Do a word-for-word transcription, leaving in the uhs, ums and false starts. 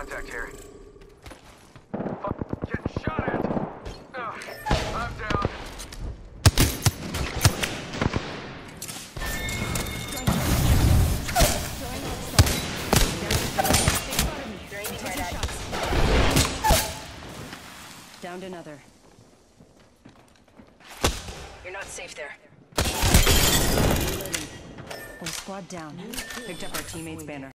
contact here. Fuck, getting shot at. Ugh, I'm down. Downed another. You're not safe there. Whole squad down. Picked up our teammate's banner.